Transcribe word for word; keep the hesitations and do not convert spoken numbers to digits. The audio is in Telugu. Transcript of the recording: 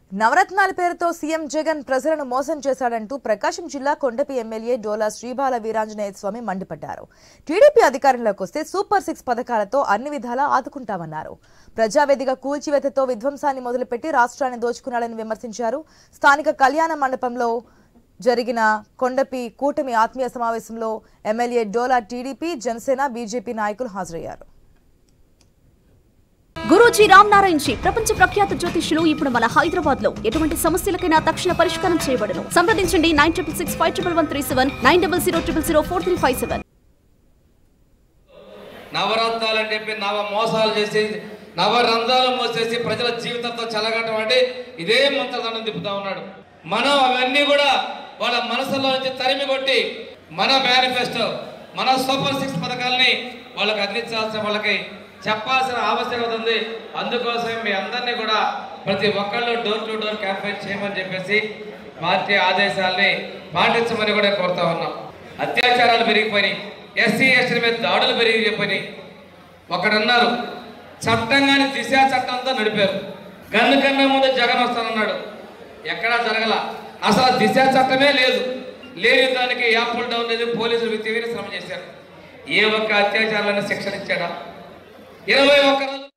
నవరత్నాల పేరుతో సీఎం జగన్ ప్రజలను మోసం చేశాడంటూ ప్రకాశం జిల్లా కొండపి ఎమ్మెల్యే డోలా శ్రీబాల వీరాంజనేయ స్వామి మండిపడ్డారు. టీడీపీ అధికారంలోకి వస్తే సూపర్ సిక్స్ పథకాలతో అన్ని విధాలా ఆదుకుంటామన్నారు. ప్రజావేదిక కూల్చివేతతో విధ్వంసాన్ని మొదలుపెట్టి రాష్ట్రాన్ని దోచుకున్నాడని విమర్శించారు. స్థానిక కళ్యాణ మండపంలో జరిగిన కొండపి కూటమి ఆత్మీయ సమావేశంలో MLA Dola TDP, Janasena, BJP నాయకులు హాజరయ్యారు. గురూజీ రామ్ నారాయణ్ జీ ప్రపంచ ప్రఖ్యాత జ్యోతిష్యులు ఇప్పుడు మన హైదరాబాద్ లో ఎటువంటి సమస్యలకైనా తక్షణ పరిష్కారం చేయబడును. సంప్రదించండి nine triple six five triple one three seven nine double zero triple zero four three five seven. Navaratnalu అని చెప్పి నవ మోసాలు చేసి నవరంధ్రాలు మోసేసి ప్రజల జీవితంతో చెలగటం అంటే ఇదే మంత్రదండం తిప్పుతా ఉన్నాడు. మనం అవన్నీ కూడా వాళ్ళ మనసులో నుంచి తరిమి కొట్టి మన మేనిఫెస్టో, మన సూపర్ సిక్స్ పథకాలని వాళ్ళకి అందించాల్సిన, వాళ్ళకి చెప్పాల్సిన ఆవశ్యకత ఉంది. అందుకోసం మీ అందరినీ కూడా ప్రతి ఒక్కళ్ళు డోర్ టు డోర్ క్యాంపెయిన్ చేయమని చెప్పేసి పార్టీ ఆదేశాలని పాటించమని కూడా కోరుతా ఉన్నాం. అత్యాచారాలు పెరిగిపోయినాయి, ఎస్సీ ఎస్టీ మీద దాడులు పెరిగిపోయినాయి. ఒకడన్నారు చట్టంగాని దిశ చట్టంతో నడిపారు. గన్ను కన్నా ముందు జగన్ వస్తానన్నాడు, ఎక్కడా జరగల. అసలు దిశ చట్టమే లేదు. లేని దానికి యాప్ల్ డౌన్ లేదు, పోలీసులు విత్తివీని శ్రమ చేశారు. ఏ ఒక్క అత్యాచారాలను శిక్షణ ఇచ్చాడా? ఇరవై ఒక్క రోజు